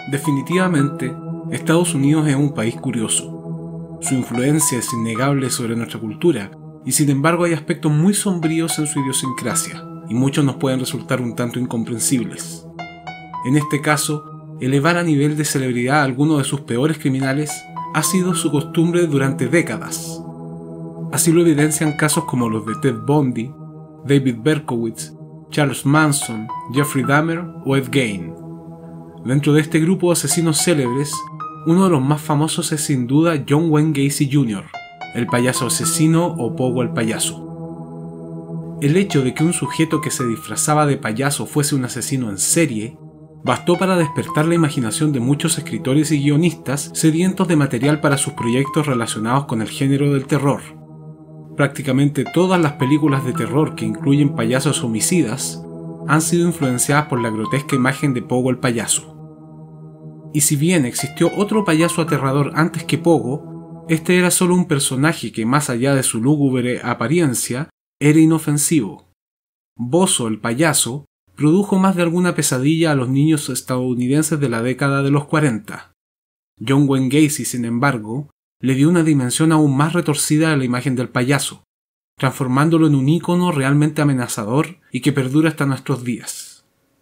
Definitivamente, Estados Unidos es un país curioso. Su influencia es innegable sobre nuestra cultura, y sin embargo hay aspectos muy sombríos en su idiosincrasia, y muchos nos pueden resultar un tanto incomprensibles. En este caso, elevar a nivel de celebridad a algunos de sus peores criminales ha sido su costumbre durante décadas. Así lo evidencian casos como los de Ted Bundy, David Berkowitz, Charles Manson, Jeffrey Dahmer o Ed Gein. Dentro de este grupo de asesinos célebres, uno de los más famosos es sin duda John Wayne Gacy Jr., el payaso asesino o Pogo el payaso. El hecho de que un sujeto que se disfrazaba de payaso fuese un asesino en serie bastó para despertar la imaginación de muchos escritores y guionistas sedientos de material para sus proyectos relacionados con el género del terror. Prácticamente todas las películas de terror que incluyen payasos homicidas han sido influenciadas por la grotesca imagen de Pogo el payaso. Y si bien existió otro payaso aterrador antes que Pogo, este era solo un personaje que, más allá de su lúgubre apariencia, era inofensivo. Bozo el payaso produjo más de alguna pesadilla a los niños estadounidenses de la década de los 40. John Wayne Gacy, sin embargo, le dio una dimensión aún más retorcida a la imagen del payaso, transformándolo en un ícono realmente amenazador y que perdura hasta nuestros días.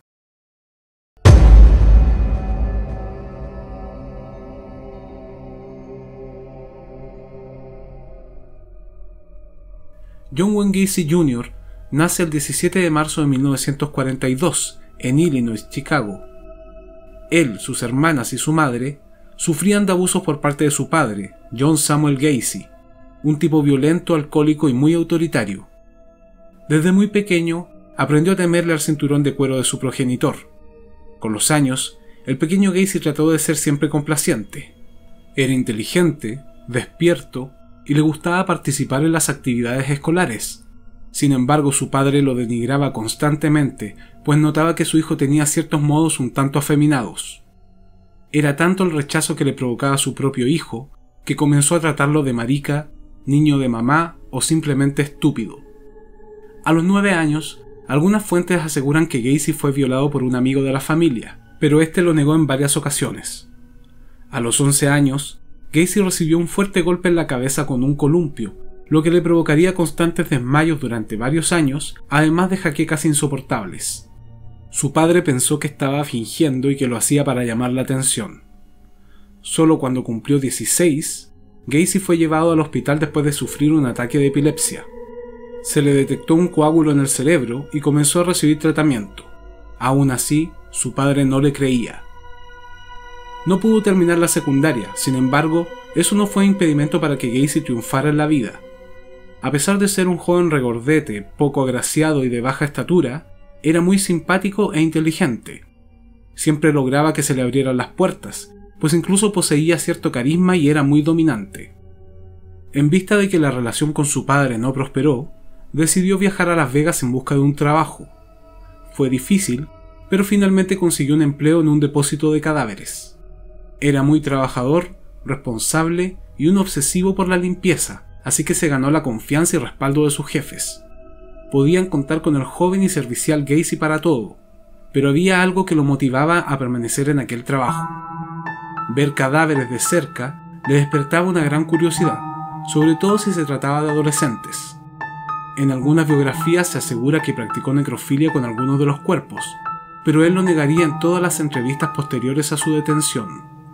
John Wayne Gacy Jr. nace el 17 de marzo de 1942 en Illinois, Chicago. Él, sus hermanas y su madre sufrían de abusos por parte de su padre, John Samuel Gacy, un tipo violento, alcohólico y muy autoritario. Desde muy pequeño, aprendió a temerle al cinturón de cuero de su progenitor. Con los años, el pequeño Gacy trató de ser siempre complaciente. Era inteligente, despierto y le gustaba participar en las actividades escolares. Sin embargo, su padre lo denigraba constantemente, pues notaba que su hijo tenía ciertos modos un tanto afeminados. Era tanto el rechazo que le provocaba su propio hijo, que comenzó a tratarlo de marica, niño de mamá o simplemente estúpido. A los 9 años, algunas fuentes aseguran que Gacy fue violado por un amigo de la familia, pero este lo negó en varias ocasiones. A los 11 años, Gacy recibió un fuerte golpe en la cabeza con un columpio, lo que le provocaría constantes desmayos durante varios años, además de jaquecas insoportables. Su padre pensó que estaba fingiendo y que lo hacía para llamar la atención. Solo cuando cumplió 16, Gacy fue llevado al hospital después de sufrir un ataque de epilepsia. Se le detectó un coágulo en el cerebro y comenzó a recibir tratamiento. Aún así, su padre no le creía. No pudo terminar la secundaria, sin embargo, eso no fue impedimento para que Gacy triunfara en la vida. A pesar de ser un joven regordete, poco agraciado y de baja estatura, era muy simpático e inteligente. Siempre lograba que se le abrieran las puertas, pues incluso poseía cierto carisma y era muy dominante. En vista de que la relación con su padre no prosperó, decidió viajar a Las Vegas en busca de un trabajo. Fue difícil, pero finalmente consiguió un empleo en un depósito de cadáveres. Era muy trabajador, responsable y un obsesivo por la limpieza, así que se ganó la confianza y respaldo de sus jefes. Podían contar con el joven y servicial Gacy para todo, pero había algo que lo motivaba a permanecer en aquel trabajo. Ver cadáveres de cerca le despertaba una gran curiosidad, sobre todo si se trataba de adolescentes. En algunas biografías se asegura que practicó necrofilia con algunos de los cuerpos, pero él lo negaría en todas las entrevistas posteriores a su detención.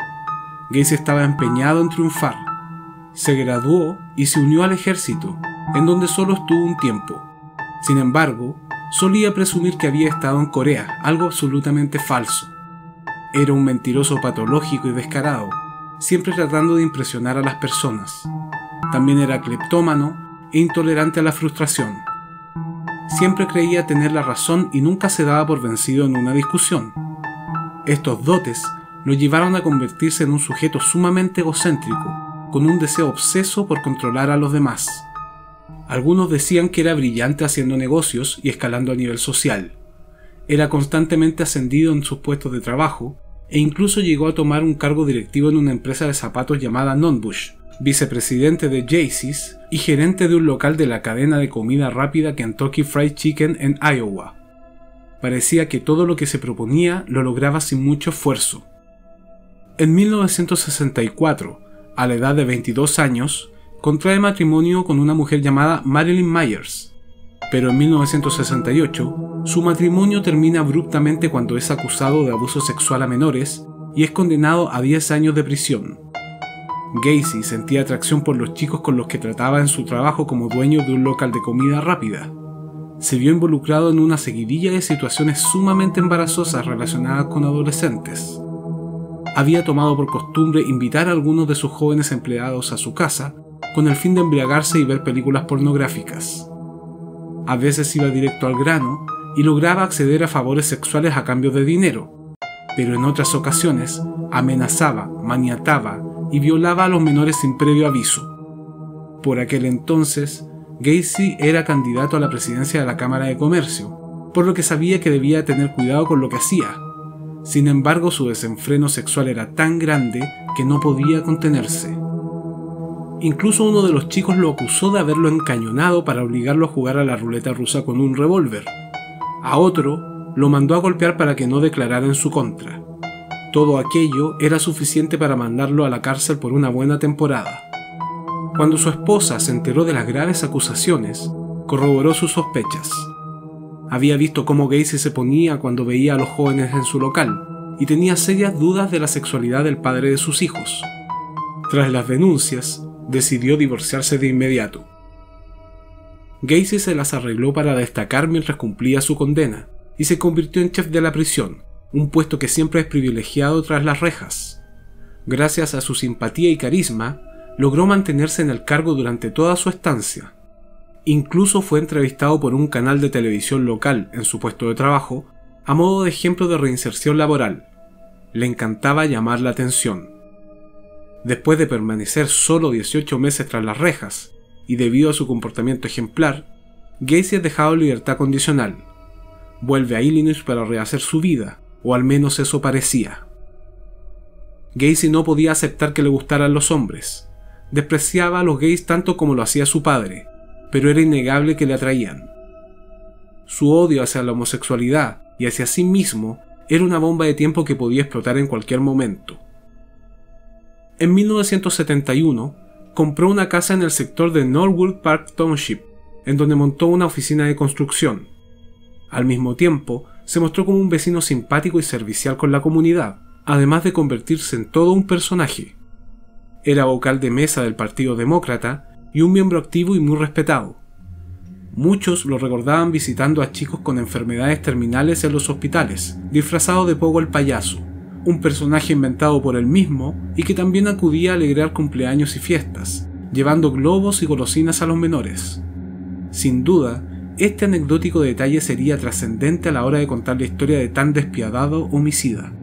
Gacy estaba empeñado en triunfar. Se graduó y se unió al ejército, en donde solo estuvo un tiempo. Sin embargo, solía presumir que había estado en Corea, algo absolutamente falso. Era un mentiroso patológico y descarado, siempre tratando de impresionar a las personas. También era cleptómano e intolerante a la frustración. Siempre creía tener la razón y nunca se daba por vencido en una discusión. Estos dotes lo llevaron a convertirse en un sujeto sumamente egocéntrico, con un deseo obseso por controlar a los demás. Algunos decían que era brillante haciendo negocios y escalando a nivel social. Era constantemente ascendido en sus puestos de trabajo e incluso llegó a tomar un cargo directivo en una empresa de zapatos llamada Nonbush, vicepresidente de Jaycees y gerente de un local de la cadena de comida rápida Kentucky Fried Chicken en Iowa. Parecía que todo lo que se proponía lo lograba sin mucho esfuerzo. En 1964, a la edad de 22 años, contrae matrimonio con una mujer llamada Marilyn Myers, pero en 1968 su matrimonio termina abruptamente cuando es acusado de abuso sexual a menores y es condenado a 10 años de prisión. Gacy sentía atracción por los chicos con los que trataba en su trabajo como dueño de un local de comida rápida. Se vio involucrado en una seguidilla de situaciones sumamente embarazosas relacionadas con adolescentes. Había tomado por costumbre invitar a algunos de sus jóvenes empleados a su casa con el fin de embriagarse y ver películas pornográficas. A veces iba directo al grano y lograba acceder a favores sexuales a cambio de dinero, pero en otras ocasiones amenazaba, maniataba y violaba a los menores sin previo aviso. Por aquel entonces, Gacy era candidato a la presidencia de la Cámara de Comercio, por lo que sabía que debía tener cuidado con lo que hacía. Sin embargo, su desenfreno sexual era tan grande que no podía contenerse. Incluso uno de los chicos lo acusó de haberlo encañonado para obligarlo a jugar a la ruleta rusa con un revólver. A otro lo mandó a golpear para que no declarara en su contra. Todo aquello era suficiente para mandarlo a la cárcel por una buena temporada. Cuando su esposa se enteró de las graves acusaciones, corroboró sus sospechas. Había visto cómo Gacy se ponía cuando veía a los jóvenes en su local y tenía serias dudas de la sexualidad del padre de sus hijos. Tras las denuncias, decidió divorciarse de inmediato. Gacy se las arregló para destacar mientras cumplía su condena y se convirtió en chef de la prisión, un puesto que siempre es privilegiado tras las rejas. Gracias a su simpatía y carisma, logró mantenerse en el cargo durante toda su estancia. Incluso fue entrevistado por un canal de televisión local en su puesto de trabajo, a modo de ejemplo de reinserción laboral. Le encantaba llamar la atención. Después de permanecer solo 18 meses tras las rejas, y debido a su comportamiento ejemplar, Gacy es dejado en libertad condicional. Vuelve a Illinois para rehacer su vida, o al menos eso parecía. Gacy no podía aceptar que le gustaran los hombres. Despreciaba a los gays tanto como lo hacía su padre, pero era innegable que le atraían. Su odio hacia la homosexualidad y hacia sí mismo era una bomba de tiempo que podía explotar en cualquier momento. En 1971, compró una casa en el sector de Norwood Park Township, en donde montó una oficina de construcción. Al mismo tiempo, se mostró como un vecino simpático y servicial con la comunidad, además de convertirse en todo un personaje. Era vocal de mesa del Partido Demócrata y un miembro activo y muy respetado. Muchos lo recordaban visitando a chicos con enfermedades terminales en los hospitales, disfrazado de Pogo el payaso, un personaje inventado por él mismo y que también acudía a alegrar cumpleaños y fiestas, llevando globos y golosinas a los menores. Sin duda, este anecdótico detalle sería trascendente a la hora de contar la historia de tan despiadado homicida.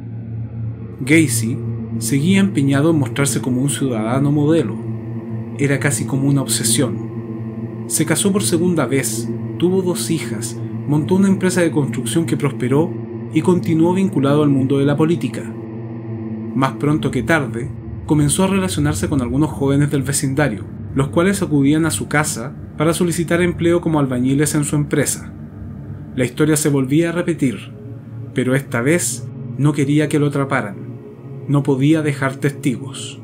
Gacy seguía empeñado en mostrarse como un ciudadano modelo. Era casi como una obsesión. Se casó por segunda vez, tuvo 2 hijas, montó una empresa de construcción que prosperó y continuó vinculado al mundo de la política. Más pronto que tarde, comenzó a relacionarse con algunos jóvenes del vecindario, los cuales acudían a su casa para solicitar empleo como albañiles en su empresa. La historia se volvía a repetir, pero esta vez no quería que lo atraparan. No podía dejar testigos.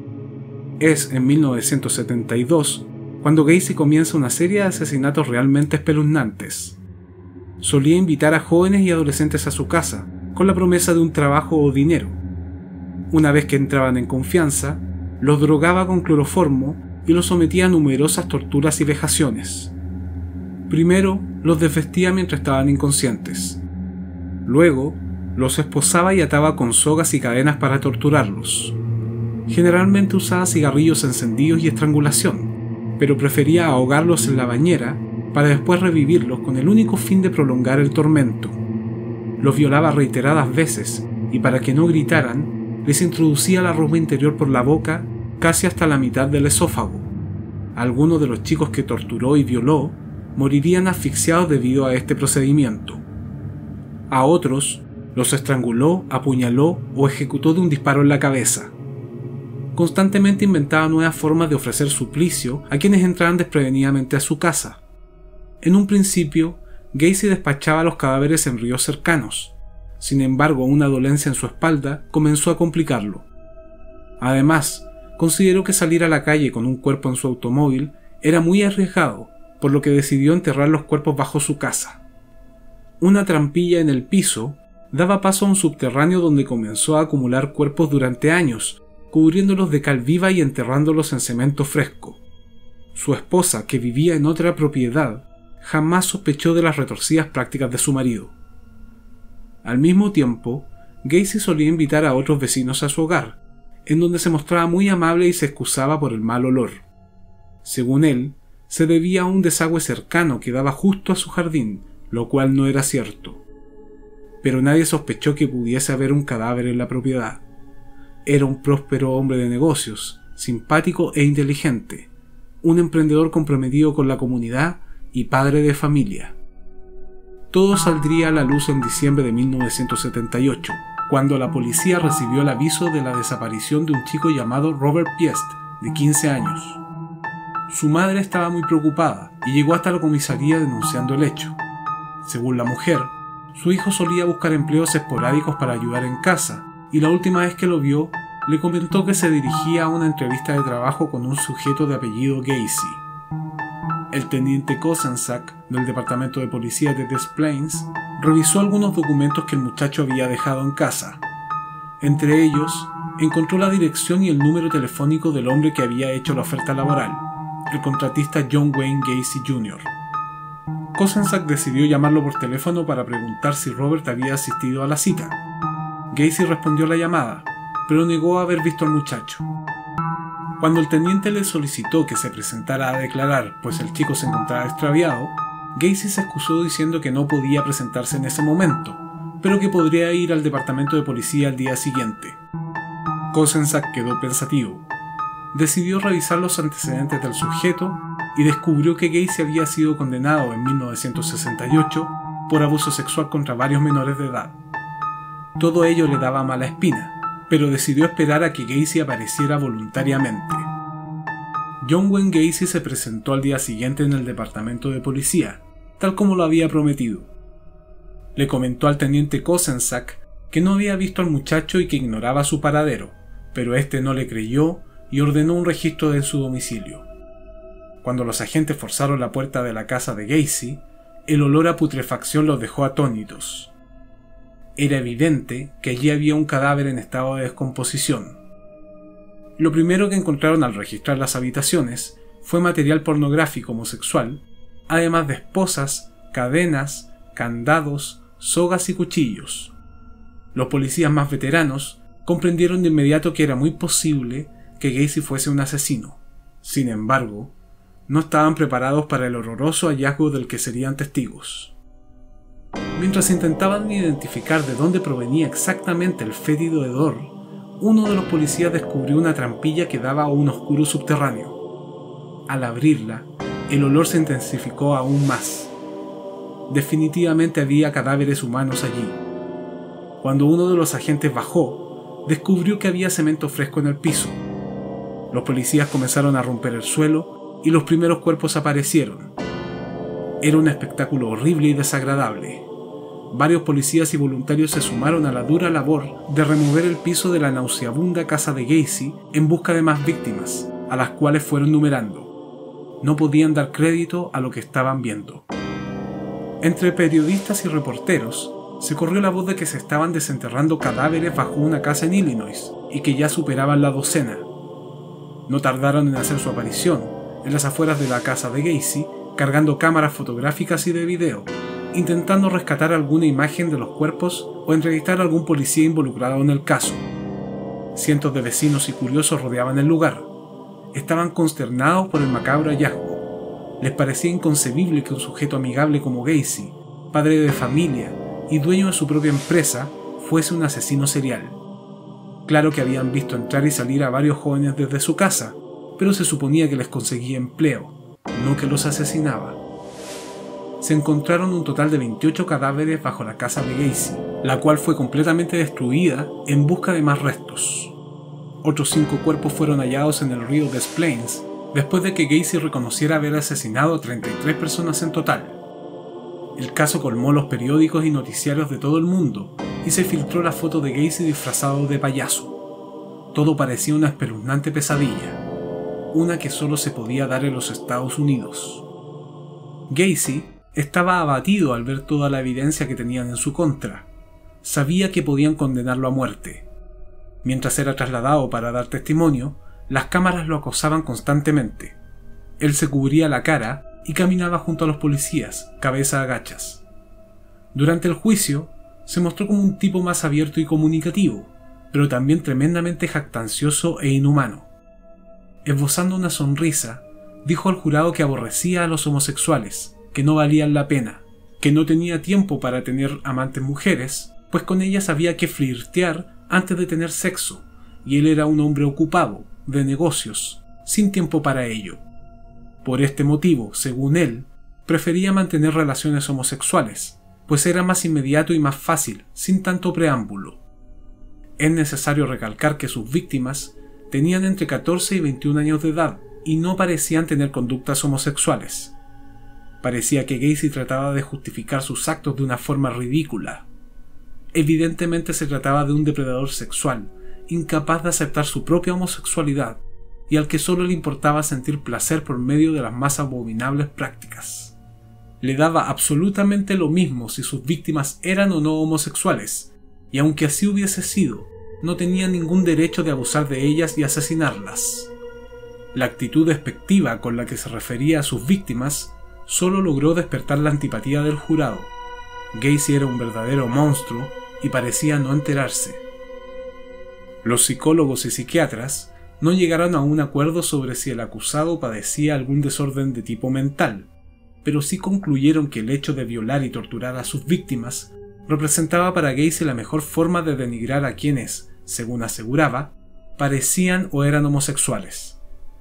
Es en 1972 cuando Gacy comienza una serie de asesinatos realmente espeluznantes. Solía invitar a jóvenes y adolescentes a su casa, con la promesa de un trabajo o dinero. Una vez que entraban en confianza, los drogaba con cloroformo y los sometía a numerosas torturas y vejaciones. Primero, los desvestía mientras estaban inconscientes. Luego, los esposaba y ataba con sogas y cadenas para torturarlos. Generalmente usaba cigarrillos encendidos y estrangulación, pero prefería ahogarlos en la bañera para después revivirlos con el único fin de prolongar el tormento. Los violaba reiteradas veces y para que no gritaran, les introducía la ropa interior por la boca casi hasta la mitad del esófago. Algunos de los chicos que torturó y violó morirían asfixiados debido a este procedimiento. A otros los estranguló, apuñaló o ejecutó de un disparo en la cabeza. Constantemente inventaba nuevas formas de ofrecer suplicio a quienes entraban desprevenidamente a su casa. En un principio, Gacy despachaba los cadáveres en ríos cercanos. Sin embargo, una dolencia en su espalda comenzó a complicarlo. Además, consideró que salir a la calle con un cuerpo en su automóvil era muy arriesgado, por lo que decidió enterrar los cuerpos bajo su casa. Una trampilla en el piso daba paso a un subterráneo donde comenzó a acumular cuerpos durante años, cubriéndolos de cal viva y enterrándolos en cemento fresco. Su esposa, que vivía en otra propiedad, jamás sospechó de las retorcidas prácticas de su marido. Al mismo tiempo, Gacy solía invitar a otros vecinos a su hogar, en donde se mostraba muy amable y se excusaba por el mal olor. Según él, se debía a un desagüe cercano que daba justo a su jardín, lo cual no era cierto. Pero nadie sospechó que pudiese haber un cadáver en la propiedad. Era un próspero hombre de negocios, simpático e inteligente, un emprendedor comprometido con la comunidad y padre de familia. Todo saldría a la luz en diciembre de 1978, cuando la policía recibió el aviso de la desaparición de un chico llamado Robert Piest, de 15 años. Su madre estaba muy preocupada y llegó hasta la comisaría denunciando el hecho. Según la mujer, su hijo solía buscar empleos esporádicos para ayudar en casa, y la última vez que lo vio, le comentó que se dirigía a una entrevista de trabajo con un sujeto de apellido Gacy. El teniente Kozenczak, del departamento de policía de Des Plaines, revisó algunos documentos que el muchacho había dejado en casa. Entre ellos, encontró la dirección y el número telefónico del hombre que había hecho la oferta laboral, el contratista John Wayne Gacy Jr. Kozenczak decidió llamarlo por teléfono para preguntar si Robert había asistido a la cita. Gacy respondió la llamada, pero negó haber visto al muchacho. Cuando el teniente le solicitó que se presentara a declarar, pues el chico se encontraba extraviado, Gacy se excusó diciendo que no podía presentarse en ese momento, pero que podría ir al departamento de policía al día siguiente. Kozenczak quedó pensativo. Decidió revisar los antecedentes del sujeto y descubrió que Gacy había sido condenado en 1968 por abuso sexual contra varios menores de edad. Todo ello le daba mala espina, pero decidió esperar a que Gacy apareciera voluntariamente. John Wayne Gacy se presentó al día siguiente en el departamento de policía, tal como lo había prometido. Le comentó al teniente Kozenczak que no había visto al muchacho y que ignoraba su paradero, pero este no le creyó y ordenó un registro de su domicilio. Cuando los agentes forzaron la puerta de la casa de Gacy, el olor a putrefacción los dejó atónitos. Era evidente que allí había un cadáver en estado de descomposición. Lo primero que encontraron al registrar las habitaciones fue material pornográfico homosexual, además de esposas, cadenas, candados, sogas y cuchillos. Los policías más veteranos comprendieron de inmediato que era muy posible que Gacy fuese un asesino. Sin embargo, no estaban preparados para el horroroso hallazgo del que serían testigos. Mientras intentaban identificar de dónde provenía exactamente el fétido hedor, uno de los policías descubrió una trampilla que daba a un oscuro subterráneo. Al abrirla, el olor se intensificó aún más. Definitivamente había cadáveres humanos allí. Cuando uno de los agentes bajó, descubrió que había cemento fresco en el piso. Los policías comenzaron a romper el suelo y los primeros cuerpos aparecieron. Era un espectáculo horrible y desagradable. Varios policías y voluntarios se sumaron a la dura labor de remover el piso de la nauseabunda casa de Gacy en busca de más víctimas, a las cuales fueron numerando. No podían dar crédito a lo que estaban viendo. Entre periodistas y reporteros, se corrió la voz de que se estaban desenterrando cadáveres bajo una casa en Illinois y que ya superaban la docena. No tardaron en hacer su aparición en las afueras de la casa de Gacy, cargando cámaras fotográficas y de video, intentando rescatar alguna imagen de los cuerpos o entrevistar a algún policía involucrado en el caso. Cientos de vecinos y curiosos rodeaban el lugar. Estaban consternados por el macabro hallazgo. Les parecía inconcebible que un sujeto amigable como Gacy, padre de familia y dueño de su propia empresa, fuese un asesino serial. Claro que habían visto entrar y salir a varios jóvenes desde su casa, pero se suponía que les conseguía empleo, no que los asesinaba. Se encontraron un total de 28 cadáveres bajo la casa de Gacy, la cual fue completamente destruida en busca de más restos. Otros 5 cuerpos fueron hallados en el río Des Plaines, después de que Gacy reconociera haber asesinado a 33 personas en total. El caso colmó los periódicos y noticiarios de todo el mundo, y se filtró la foto de Gacy disfrazado de payaso. Todo parecía una espeluznante pesadilla, una que solo se podía dar en los Estados Unidos. Gacy estaba abatido al ver toda la evidencia que tenían en su contra. Sabía que podían condenarlo a muerte. Mientras era trasladado para dar testimonio, las cámaras lo acosaban constantemente. Él se cubría la cara y caminaba junto a los policías, cabeza a gachas. Durante el juicio, se mostró como un tipo más abierto y comunicativo, pero también tremendamente jactancioso e inhumano. Esbozando una sonrisa, dijo al jurado que aborrecía a los homosexuales, que no valían la pena, que no tenía tiempo para tener amantes mujeres, pues con ellas había que flirtear antes de tener sexo, y él era un hombre ocupado, de negocios, sin tiempo para ello. Por este motivo, según él, prefería mantener relaciones homosexuales, pues era más inmediato y más fácil, sin tanto preámbulo. Es necesario recalcar que sus víctimas tenían entre 14 y 21 años de edad y no parecían tener conductas homosexuales. Parecía que Gacy trataba de justificar sus actos de una forma ridícula. Evidentemente se trataba de un depredador sexual, incapaz de aceptar su propia homosexualidad y al que solo le importaba sentir placer por medio de las más abominables prácticas. Le daba absolutamente lo mismo si sus víctimas eran o no homosexuales, y aunque así hubiese sido, no tenía ningún derecho de abusar de ellas y asesinarlas. La actitud despectiva con la que se refería a sus víctimas solo logró despertar la antipatía del jurado. Gacy era un verdadero monstruo y parecía no enterarse. Los psicólogos y psiquiatras no llegaron a un acuerdo sobre si el acusado padecía algún desorden de tipo mental, pero sí concluyeron que el hecho de violar y torturar a sus víctimas representaba para Gacy la mejor forma de denigrar a quienes, según aseguraba, parecían o eran homosexuales.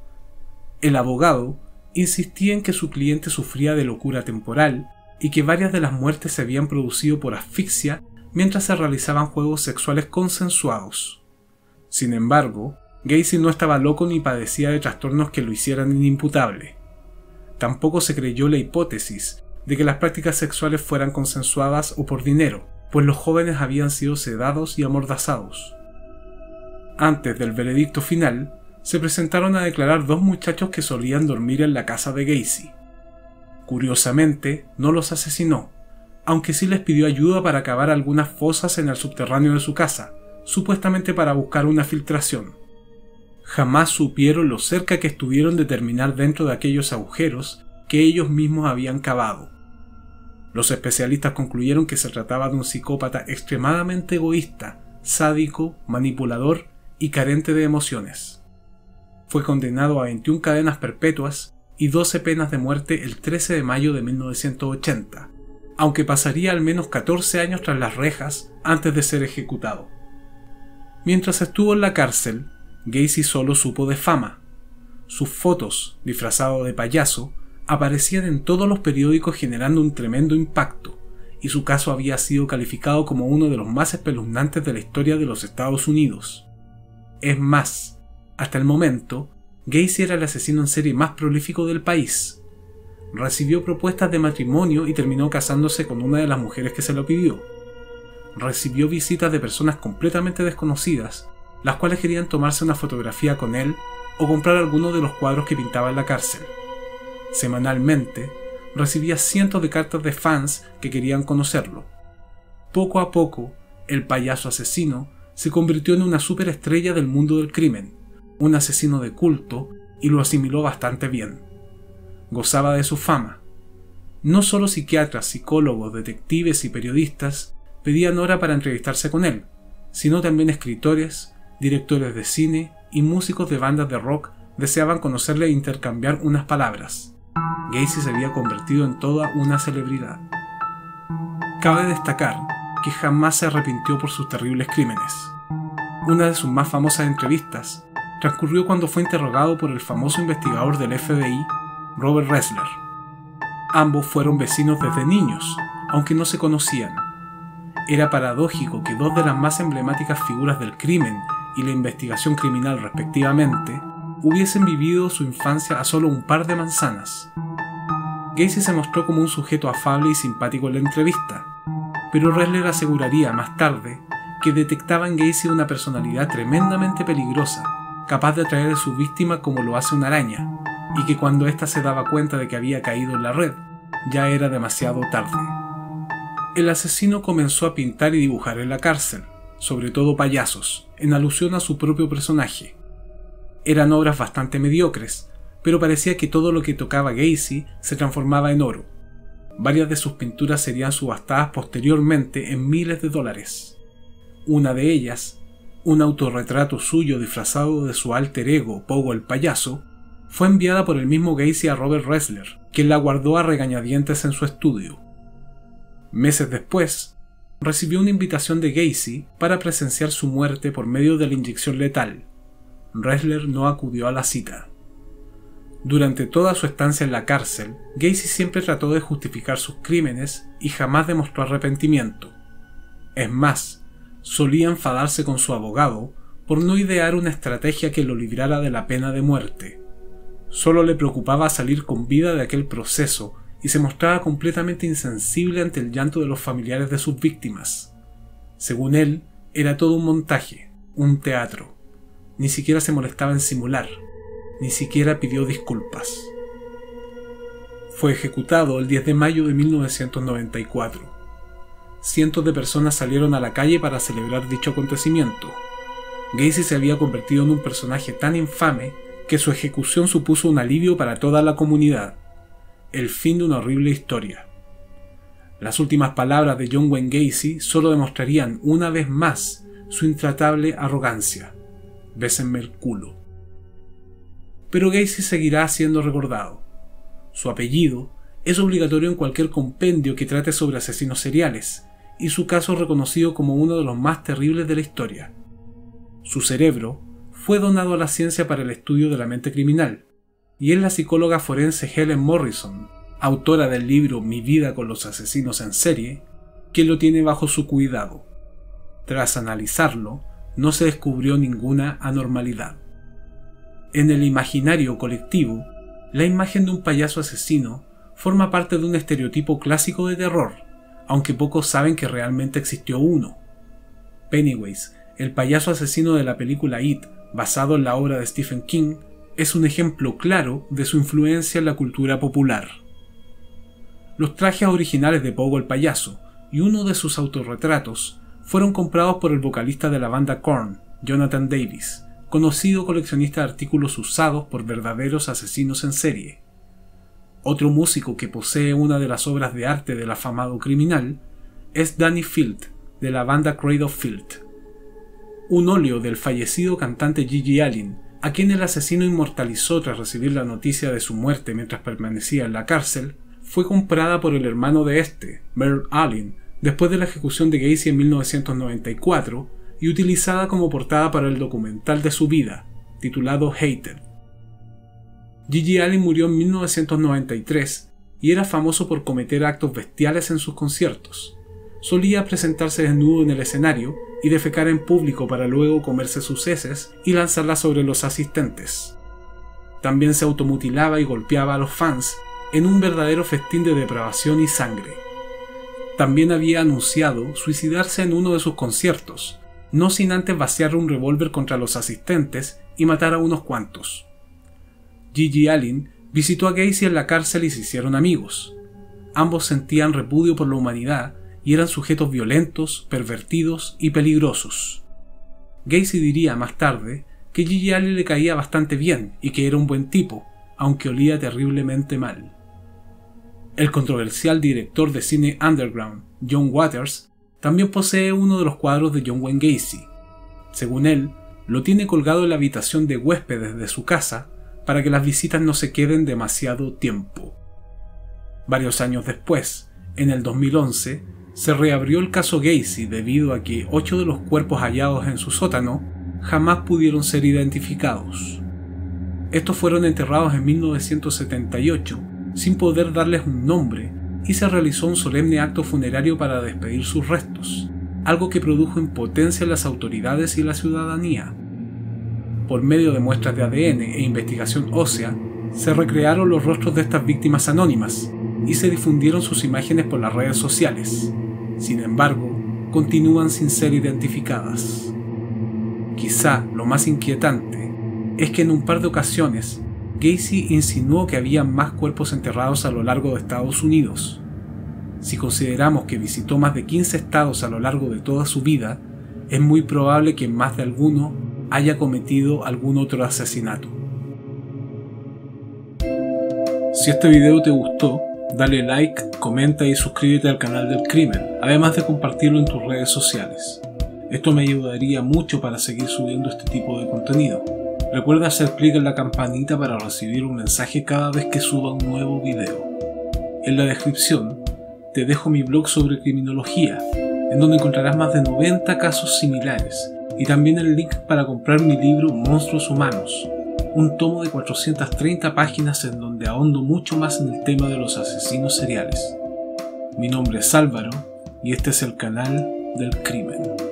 El abogado insistía en que su cliente sufría de locura temporal y que varias de las muertes se habían producido por asfixia mientras se realizaban juegos sexuales consensuados. Sin embargo, Gacy no estaba loco ni padecía de trastornos que lo hicieran inimputable. Tampoco se creyó la hipótesis de que las prácticas sexuales fueran consensuadas o por dinero, pues los jóvenes habían sido sedados y amordazados. Antes del veredicto final, se presentaron a declarar dos muchachos que solían dormir en la casa de Gacy. Curiosamente, no los asesinó, aunque sí les pidió ayuda para cavar algunas fosas en el subterráneo de su casa, supuestamente para buscar una filtración. Jamás supieron lo cerca que estuvieron de terminar dentro de aquellos agujeros que ellos mismos habían cavado. Los especialistas concluyeron que se trataba de un psicópata extremadamente egoísta, sádico, manipulador y carente de emociones. Fue condenado a 21 cadenas perpetuas y 12 penas de muerte el 13 de mayo de 1980, aunque pasaría al menos 14 años tras las rejas antes de ser ejecutado. Mientras estuvo en la cárcel, Gacy solo supo de fama. Sus fotos, disfrazado de payaso, aparecían en todos los periódicos generando un tremendo impacto, y su caso había sido calificado como uno de los más espeluznantes de la historia de los Estados Unidos. Es más, hasta el momento, Gacy era el asesino en serie más prolífico del país. Recibió propuestas de matrimonio y terminó casándose con una de las mujeres que se lo pidió. Recibió visitas de personas completamente desconocidas, las cuales querían tomarse una fotografía con él o comprar alguno de los cuadros que pintaba en la cárcel. Semanalmente, recibía cientos de cartas de fans que querían conocerlo. Poco a poco, el payaso asesino se convirtió en una superestrella del mundo del crimen, un asesino de culto, y lo asimiló bastante bien. Gozaba de su fama. No solo psiquiatras, psicólogos, detectives y periodistas pedían hora para entrevistarse con él, sino también escritores, directores de cine y músicos de bandas de rock deseaban conocerle e intercambiar unas palabras. Gacy se había convertido en toda una celebridad. Cabe destacar que jamás se arrepintió por sus terribles crímenes. Una de sus más famosas entrevistas transcurrió cuando fue interrogado por el famoso investigador del FBI, Robert Ressler. Ambos fueron vecinos desde niños, aunque no se conocían. Era paradójico que dos de las más emblemáticas figuras del crimen y la investigación criminal respectivamente hubiesen vivido su infancia a solo un par de manzanas. Gacy se mostró como un sujeto afable y simpático en la entrevista, pero Ressler aseguraría más tarde que detectaba en Gacy una personalidad tremendamente peligrosa, capaz de atraer a su víctima como lo hace una araña, y que cuando ésta se daba cuenta de que había caído en la red, ya era demasiado tarde. El asesino comenzó a pintar y dibujar en la cárcel, sobre todo payasos, en alusión a su propio personaje. Eran obras bastante mediocres, pero parecía que todo lo que tocaba Gacy se transformaba en oro. Varias de sus pinturas serían subastadas posteriormente en miles de dólares. Una de ellas, un autorretrato suyo disfrazado de su alter ego Pogo el payaso, fue enviada por el mismo Gacy a Robert Ressler, quien la guardó a regañadientes en su estudio. Meses después, recibió una invitación de Gacy para presenciar su muerte por medio de la inyección letal. Ressler no acudió a la cita. Durante toda su estancia en la cárcel, Gacy siempre trató de justificar sus crímenes y jamás demostró arrepentimiento. Es más, solía enfadarse con su abogado por no idear una estrategia que lo librara de la pena de muerte. Solo le preocupaba salir con vida de aquel proceso y se mostraba completamente insensible ante el llanto de los familiares de sus víctimas. Según él, era todo un montaje, un teatro. Ni siquiera se molestaba en simular, ni siquiera pidió disculpas. Fue ejecutado el 10 de mayo de 1994. Cientos de personas salieron a la calle para celebrar dicho acontecimiento. Gacy se había convertido en un personaje tan infame que su ejecución supuso un alivio para toda la comunidad. El fin de una horrible historia. Las últimas palabras de John Wayne Gacy solo demostrarían una vez más su intratable arrogancia. Bésenme el culo. Pero Gacy seguirá siendo recordado. Su apellido es obligatorio en cualquier compendio que trate sobre asesinos seriales, y su caso reconocido como uno de los más terribles de la historia. Su cerebro fue donado a la ciencia para el estudio de la mente criminal, y es la psicóloga forense Helen Morrison, autora del libro Mi vida con los asesinos en serie, quien lo tiene bajo su cuidado. Tras analizarlo, no se descubrió ninguna anormalidad. En el imaginario colectivo, la imagen de un payaso asesino forma parte de un estereotipo clásico de terror, aunque pocos saben que realmente existió uno. Pennywise, el payaso asesino de la película It, basado en la obra de Stephen King, es un ejemplo claro de su influencia en la cultura popular. Los trajes originales de Pogo el payaso y uno de sus autorretratos fueron comprados por el vocalista de la banda Korn, Jonathan Davis, conocido coleccionista de artículos usados por verdaderos asesinos en serie. Otro músico que posee una de las obras de arte del afamado criminal es Danny Field, de la banda Cradle of Filth. Un óleo del fallecido cantante Gigi Allen, a quien el asesino inmortalizó tras recibir la noticia de su muerte mientras permanecía en la cárcel, fue comprada por el hermano de este, Merle Allen, después de la ejecución de Gacy en 1994 y utilizada como portada para el documental de su vida, titulado Hated. Gigi Allen murió en 1993 y era famoso por cometer actos bestiales en sus conciertos. Solía presentarse desnudo en el escenario y defecar en público para luego comerse sus heces y lanzarlas sobre los asistentes. También se automutilaba y golpeaba a los fans en un verdadero festín de depravación y sangre. También había anunciado suicidarse en uno de sus conciertos, no sin antes vaciar un revólver contra los asistentes y matar a unos cuantos. Gigi Allen visitó a Gacy en la cárcel y se hicieron amigos. Ambos sentían repudio por la humanidad y eran sujetos violentos, pervertidos y peligrosos. Gacy diría más tarde que Gigi Allen le caía bastante bien y que era un buen tipo, aunque olía terriblemente mal. El controversial director de cine underground, John Waters, también posee uno de los cuadros de John Wayne Gacy. Según él, lo tiene colgado en la habitación de huéspedes de su casa para que las visitas no se queden demasiado tiempo. Varios años después, en el 2011, se reabrió el caso Gacy debido a que 8 de los cuerpos hallados en su sótano jamás pudieron ser identificados. Estos fueron enterrados en 1978 sin poder darles un nombre y se realizó un solemne acto funerario para despedir sus restos, algo que produjo impotencia en las autoridades y la ciudadanía. Por medio de muestras de ADN e investigación ósea, se recrearon los rostros de estas víctimas anónimas y se difundieron sus imágenes por las redes sociales. Sin embargo, continúan sin ser identificadas. Quizá lo más inquietante es que en un par de ocasiones Gacy insinuó que había más cuerpos enterrados a lo largo de Estados Unidos. Si consideramos que visitó más de 15 estados a lo largo de toda su vida, es muy probable que en más de alguno haya cometido algún otro asesinato. Si este video te gustó, dale like, comenta y suscríbete al canal del Crimen, además de compartirlo en tus redes sociales. Esto me ayudaría mucho para seguir subiendo este tipo de contenido. Recuerda hacer clic en la campanita para recibir un mensaje cada vez que suba un nuevo video. En la descripción te dejo mi blog sobre criminología, en donde encontrarás más de 90 casos similares, y también el link para comprar mi libro Monstruos Humanos, un tomo de 430 páginas en donde ahondo mucho más en el tema de los asesinos seriales. Mi nombre es Álvaro y este es el canal del Crimen.